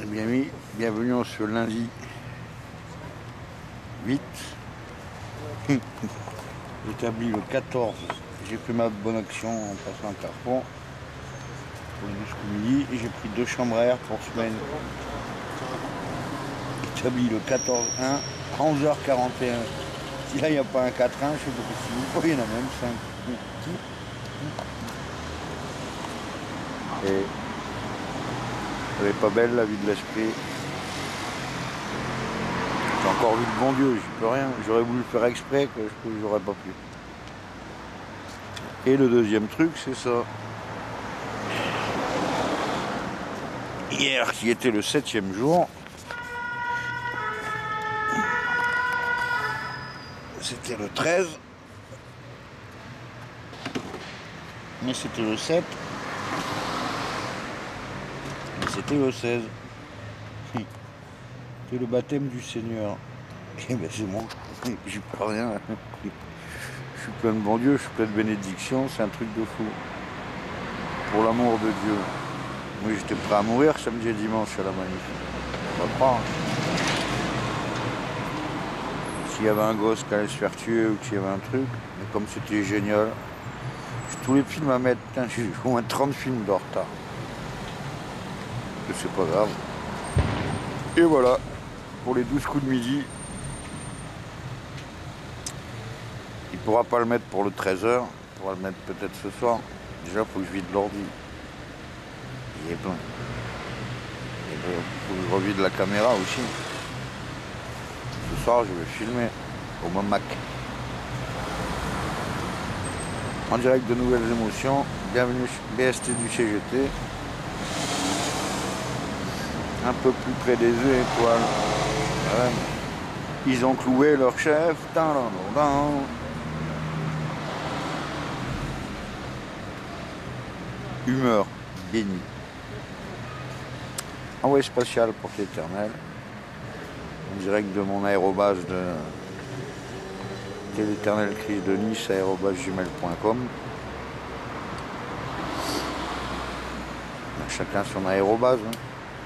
Bien mis, bienvenue en ce lundi 8, établi le 14. J'ai fait ma bonne action en passant un carrefour pour le jusqu'au midi et j'ai pris 2 chambres à air pour semaine. Établi le 14-1, 11h41. Si là il n'y a pas un 4-1, je sais pas si il y en a même 5. Et elle est pas belle la vie de l'esprit. J'ai encore vu le bon Dieu, j'y peux rien. J'aurais voulu le faire exprès, que j'aurais pas pu. Et le deuxième truc, c'est ça. Hier, qui était le 7e jour, c'était le 13, mais c'était le 7, mais c'était le 16. C'est le baptême du Seigneur. Et ben c'est bon, j'y peux rien. Je suis plein de bon Dieu, je suis plein de bénédictions, c'est un truc de fou. Pour l'amour de Dieu. Moi j'étais prêt à mourir samedi et dimanche à la manif. On va croire. S'il y avait un gosse qui allait se faire tuer ou qu'il y avait un truc, mais comme c'était génial, j'ai tous les films à mettre, j'ai au moins 30 films de retard. C'est pas grave. Et voilà, pour les 12 coups de midi. Il pourra pas le mettre pour le 13h, il pourra le mettre peut-être ce soir. Déjà, il faut que je vide l'ordi. Il est plein. Il faut que je revide la caméra aussi. Ce soir, je vais filmer au Mac. En direct de nouvelles émotions. Bienvenue chez BST du CGT. Un peu plus près des œufs et poils. Ouais. Ils ont cloué leur chef. Humeur bénie. Envoyé spatial pour l'éternel. En direct de mon aérobase de l'éternel cri de Nice, @gmail.com. Chacun son aérobase. Hein.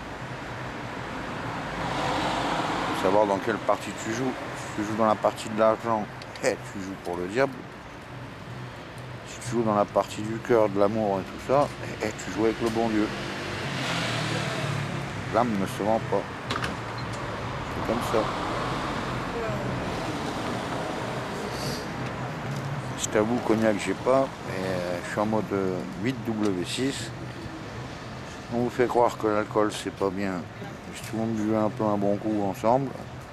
Faut savoir dans quelle partie tu joues. Si tu joues dans la partie de l'argent, tu joues pour le diable. Si tu joues dans la partie du cœur, de l'amour et tout ça, tu joues avec le bon Dieu. L'âme ne se vend pas. C'est comme ça. Je t'avoue, cognac, j'ai pas. Mais je suis en mode 8W6. On vous fait croire que l'alcool, c'est pas bien. Si tout le monde buvait un peu un bon coup ensemble,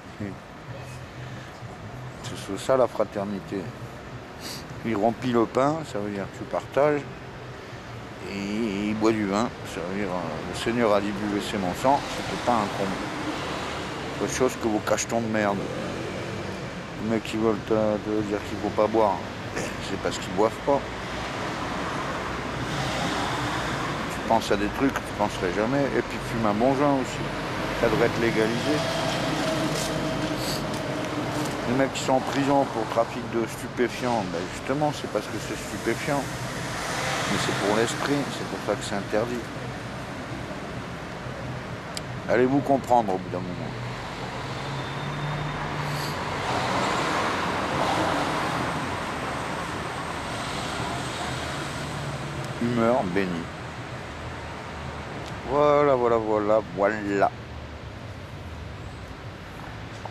c'est ça la fraternité. Il remplit le pain, ça veut dire que tu partages. Et il boit du vin, ça veut dire le Seigneur a dit buvez c'est mon sang, c'était pas un comble. Autre chose que vos cachetons de merde. Les mecs qui veulent te dire qu'il faut pas boire, c'est parce qu'ils boivent pas. Tu penses à des trucs que tu penserais jamais, et puis fume un bon joint aussi. Ça devrait être légalisé. Les mecs qui sont en prison pour trafic de stupéfiants, ben justement c'est parce que c'est stupéfiant. Mais c'est pour l'esprit, c'est pour ça que c'est interdit. Allez-vous comprendre au bout d'un moment. Humeur bénie. Voilà.